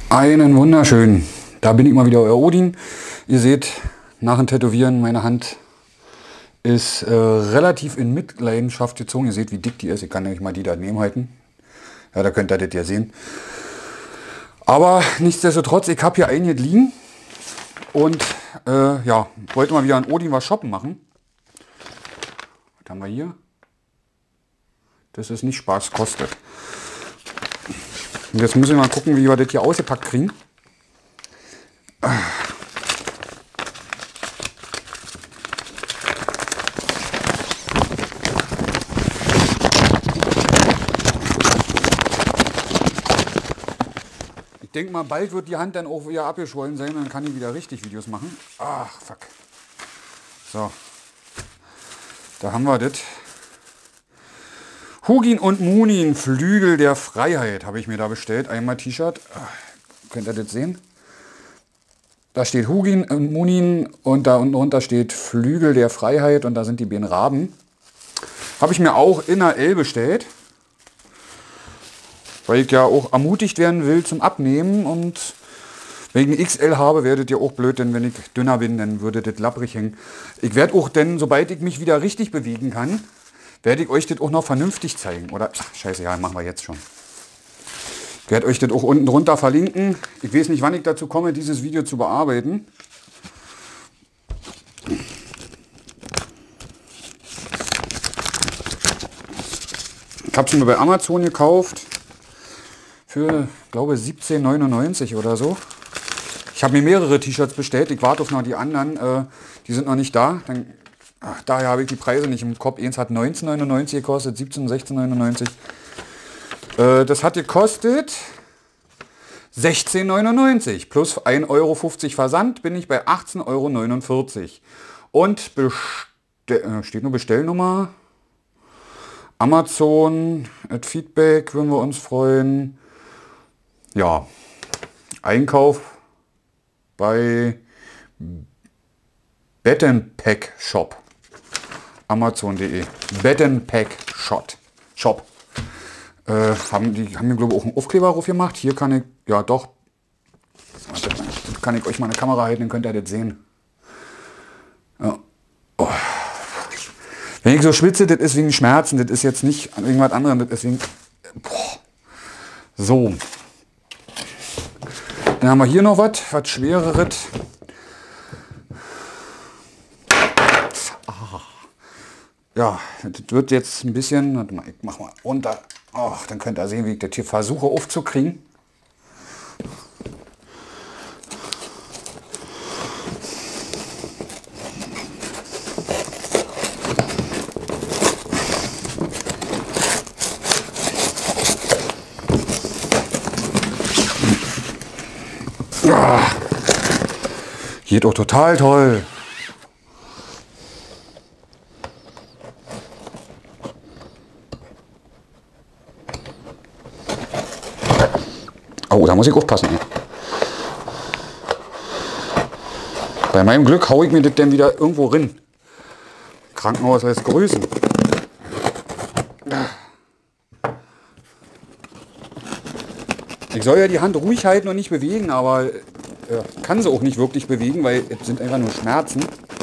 Einen wunderschönen. Da bin ich mal wieder, euer Odin. Ihr seht, nach dem Tätowieren, meine Hand ist relativ in Mitleidenschaft gezogen. Ihr seht, wie dick die ist. Ich kann nämlich mal die daneben halten. Ja, da könnt ihr das ja sehen. Aber nichtsdestotrotz, ich habe hier einiges liegen. Und ja, wollte mal wieder an Odin was shoppen machen. Was haben wir hier? Das ist nicht Spaß, kostet. Und jetzt müssen wir mal gucken, wie wir das hier ausgepackt kriegen. Ich denke mal, bald wird die Hand dann auch wieder abgeschwollen sein und dann kann ich wieder richtig Videos machen. Ach, fuck. So. Da haben wir das. Hugin und Munin, Flügel der Freiheit, habe ich mir da bestellt. Einmal T-Shirt. Könnt ihr das sehen? Da steht Hugin und Munin und da unten drunter steht Flügel der Freiheit und da sind die beiden Raben. Habe ich mir auch in einer L bestellt. Weil ich ja auch ermutigt werden will zum Abnehmen und wenn ich eine XL habe, werdet ihr auch blöd, denn wenn ich dünner bin, dann würde das lapprig hängen. Ich werde auch denn, sobald ich mich wieder richtig bewegen kann, werde ich euch das auch noch vernünftig zeigen. Oder, ach, scheiße, ja, machen wir jetzt schon. Ich werde euch das auch unten drunter verlinken. Ich weiß nicht, wann ich dazu komme, dieses Video zu bearbeiten. Ich habe es mir bei Amazon gekauft. Für, glaube ich, 17,99 oder so. Ich habe mir mehrere T-Shirts bestellt. Ich warte auf noch die anderen. Die sind noch nicht da. Daher habe ich die Preise nicht im Kopf. Eins hat 19,99 gekostet, 17, 16,99. Das hat gekostet 16,99. Plus 1,50 Euro Versand bin ich bei 18,49 Euro. Und steht nur Bestellnummer. Amazon, Feedback, würden wir uns freuen. Ja, Einkauf bei Bed & Pack Shop. Amazon.de. Bed & Pack Shop. Haben mir, glaube ich, auch einen Aufkleber drauf gemacht. Hier kann ich, ja doch, kann ich euch mal eine Kamera halten, dann könnt ihr das sehen. Ja. Oh. Wenn ich so schwitze, das ist wegen Schmerzen, das ist jetzt nicht irgendwas anderes, das ist wegen... Boah. So. Dann haben wir hier noch was Schwereres. Ja, das wird jetzt ein bisschen, warte mal, ich mach mal runter. Ach, dann könnt ihr sehen, wie ich das hier versuche aufzukriegen. Ja, geht doch total toll. Oh, da muss ich aufpassen. Bei meinem Glück haue ich mir das dann wieder irgendwo rein. Krankenhaus heißt grüßen. Ich soll ja die Hand ruhig halten und nicht bewegen, aber kann sie auch nicht wirklich bewegen, weil es sind einfach nur Schmerzen.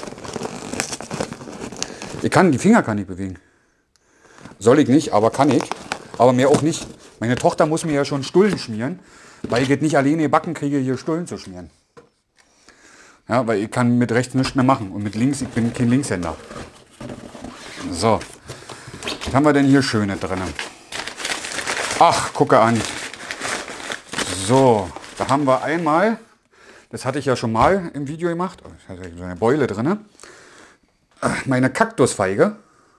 Die Finger kann ich bewegen. Soll ich nicht, aber kann ich. Aber mehr auch nicht. Meine Tochter muss mir ja schon Stullen schmieren, weil ich jetzt nicht alleine gebacken kriege, hier Stullen zu schmieren. Ja, weil ich kann mit rechts nichts mehr machen und mit links, ich bin kein Linkshänder. So, was haben wir denn hier Schönes drin? Ach, gucke an. So, da haben wir einmal, das hatte ich ja schon mal im Video gemacht, da ist so eine Beule drin, meine Kaktusfeige.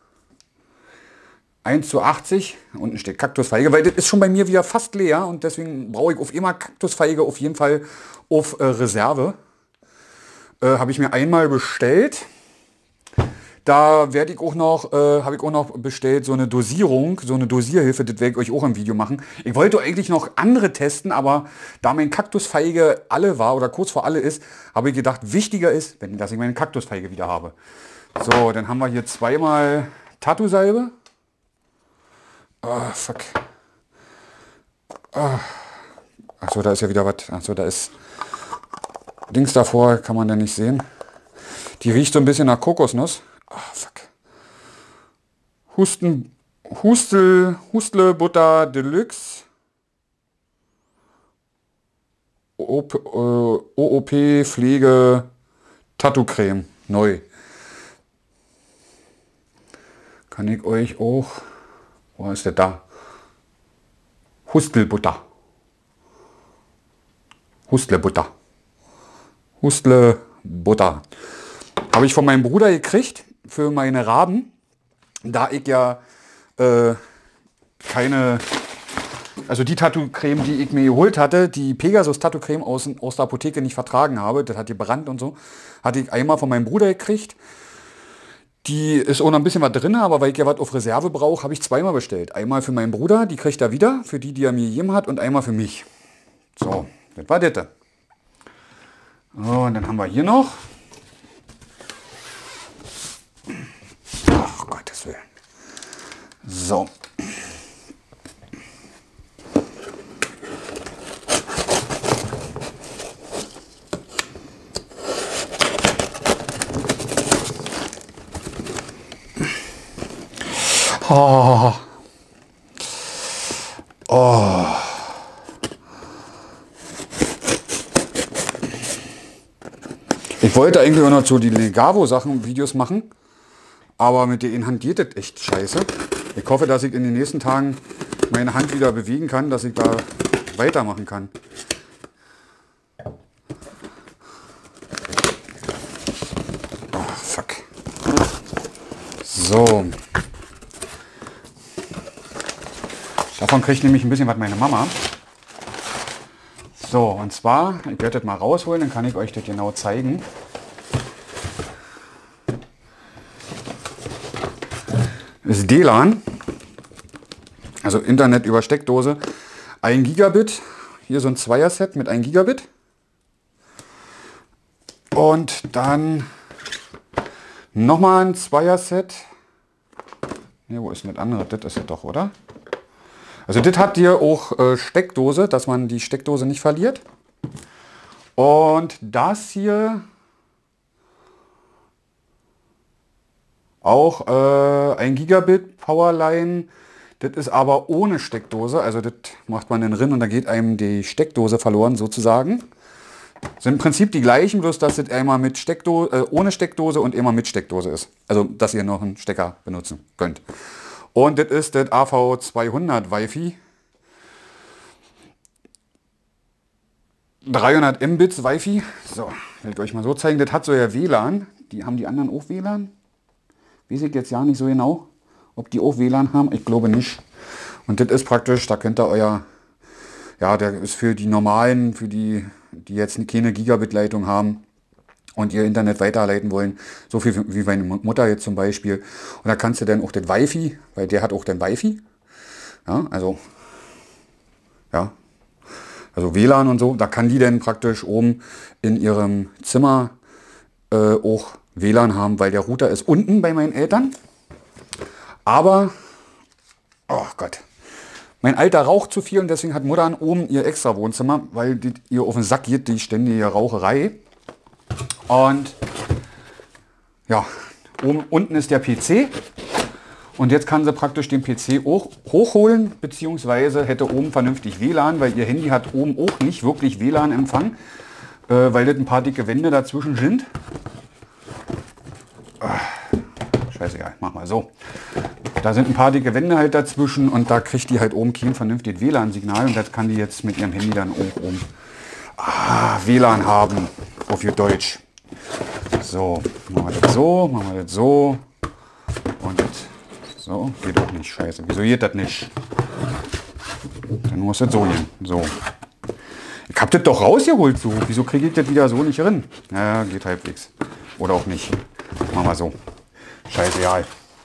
1:80, unten steht Kaktusfeige, weil das ist schon bei mir wieder fast leer und deswegen brauche ich auf immer Kaktusfeige auf jeden Fall auf Reserve. Habe ich mir einmal bestellt. Da werde ich auch noch, habe ich auch noch bestellt, so eine Dosierung, so eine Dosierhilfe, das werde ich euch auch im Video machen. Ich wollte eigentlich noch andere testen, aber da mein Kaktusfeige alle war oder kurz vor alle ist, habe ich gedacht, wichtiger ist, dass ich meine Kaktusfeige wieder habe. So, dann haben wir hier zweimal Tattoo-Salbe. Oh, fuck. Oh. Achso, da ist ja wieder was. Achso, da ist Dings davor, kann man da nicht sehen. Die riecht so ein bisschen nach Kokosnuss. Ah, fuck. Hustle Butter Deluxe. OOP Pflege Tattoo-Creme. Neu. Kann ich euch auch... Wo ist der da? Hustelbutter. Hustlebutter. Hustlebutter. Habe ich von meinem Bruder gekriegt für meine Raben. Da ich ja keine... Also die Tattoo-Creme, die ich mir geholt hatte, die Pegasus-Tattoo-Creme aus der Apotheke nicht vertragen habe, das hat gebrannt und so, hatte ich einmal von meinem Bruder gekriegt. Die ist auch noch ein bisschen was drin, aber weil ich ja was auf Reserve brauche, habe ich zweimal bestellt. Einmal für meinen Bruder, die kriegt er wieder, für die er mir gegeben hat, und einmal für mich. So, das war das. Und dann haben wir hier noch. Ach, Gottes Willen. So. Oh. Oh. Ich wollte eigentlich auch noch so die Legavo-Sachen Videos machen, aber mit der Hand geht das echt scheiße. Ich hoffe, dass ich in den nächsten Tagen meine Hand wieder bewegen kann, dass ich da weitermachen kann. Oh, fuck. So. Davon kriegt nämlich ein bisschen was meine Mama. So, und zwar, ich werde das mal rausholen, dann kann ich euch das genau zeigen. Das ist DLAN, also Internet über Steckdose, 1 Gigabit, hier so ein Zweier-Set mit 1 Gigabit. Und dann nochmal ein Zweier-Set. Ne, wo ist denn das andere? Das ist es doch, oder? Also das hat hier auch Steckdose, dass man die Steckdose nicht verliert. Und das hier auch 1 Gigabit Powerline. Das ist aber ohne Steckdose. Also das macht man dann drin und da geht einem die Steckdose verloren sozusagen. Sind im Prinzip die gleichen, bloß dass das einmal mit Steckdose, ohne Steckdose und immer mit Steckdose ist. Also dass ihr noch einen Stecker benutzen könnt. Und das ist das AV200 Wi-Fi. 300 Mbits Wi-Fi. So, will ich euch mal so zeigen. Das hat so ja WLAN. Haben die anderen auch WLAN? Weiß ich jetzt ja nicht so genau, ob die auch WLAN haben. Ich glaube nicht. Und das ist praktisch, da könnt ihr euer... Ja, der ist für die normalen, für die jetzt keine Gigabit-Leitung haben und ihr Internet weiterleiten wollen, so viel wie meine Mutter jetzt zum Beispiel. Und da kannst du dann auch das Wi-Fi, weil der hat auch den Wi-Fi. Ja, also WLAN und so, da kann die dann praktisch oben in ihrem Zimmer auch WLAN haben, weil der Router ist unten bei meinen Eltern. Aber, oh Gott, mein Alter raucht zu viel und deswegen hat Mutter oben ihr extra Wohnzimmer, weil ihr auf den Sack geht, die ständige Raucherei. Und ja, unten ist der PC und jetzt kann sie praktisch den PC auch hochholen, beziehungsweise hätte oben vernünftig WLAN, weil ihr Handy hat oben auch nicht wirklich WLAN-Empfang, weil das ein paar dicke Wände dazwischen sind. Scheißegal, mach mal so. Da sind ein paar dicke Wände halt dazwischen und da kriegt die halt oben kein vernünftiges WLAN-Signal und das kann die jetzt mit ihrem Handy dann auch oben WLAN haben, auf ihr Deutsch. So, machen wir das so, machen wir das so und das so, geht auch nicht, scheiße. Wieso geht das nicht? Dann muss das so gehen, so. Ich hab das doch rausgeholt so, wieso kriege ich das wieder so nicht rein? Ja, geht halbwegs. Oder auch nicht. Machen wir so. Scheißegal.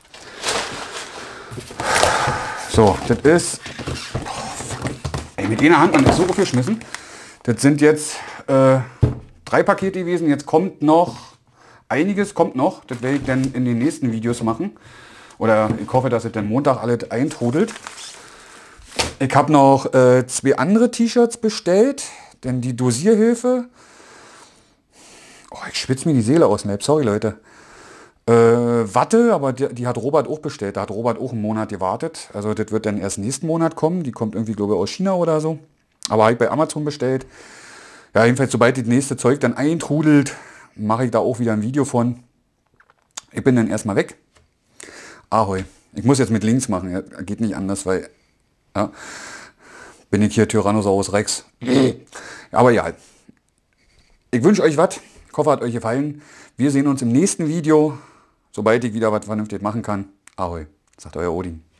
So, das ist... Oh, fuck. Ey, mit einer Hand, man ist so aufgeschmissen. Das sind jetzt 3 Pakete gewesen. Jetzt kommt noch... Einiges kommt noch. Das werde ich dann in den nächsten Videos machen. Oder ich hoffe, dass es dann Montag alles eintrudelt. Ich habe noch 2 andere T-Shirts bestellt, denn die Dosierhilfe. Oh, ich schwitze mir die Seele aus, Leib. Sorry, Leute. Watte, aber die hat Robert auch bestellt. Da hat Robert auch einen Monat gewartet. Also das wird dann erst nächsten Monat kommen. Die kommt irgendwie, glaube ich, aus China oder so. Aber habe ich bei Amazon bestellt. Ja, jedenfalls, sobald das nächste Zeug dann eintrudelt, mache ich da auch wieder ein Video von. Ich bin dann erstmal weg. Ahoi. Ich muss jetzt mit links machen. Ja, geht nicht anders, weil... Ja, bin ich hier Tyrannosaurus Rex. Aber ja, ich wünsche euch was. Ich hoffe, hat euch gefallen. Wir sehen uns im nächsten Video, sobald ich wieder was vernünftig machen kann. Ahoi, sagt euer Odin.